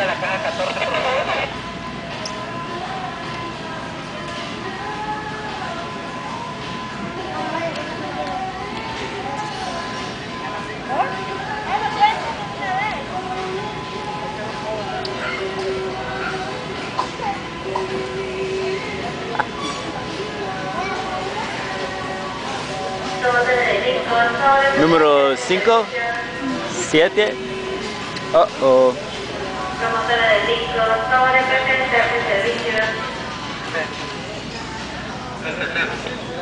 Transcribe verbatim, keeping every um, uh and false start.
a la caja catorce, por favor. Número cinco, siete. Oh oh. Promotora del disco, sobre presencia de servicio.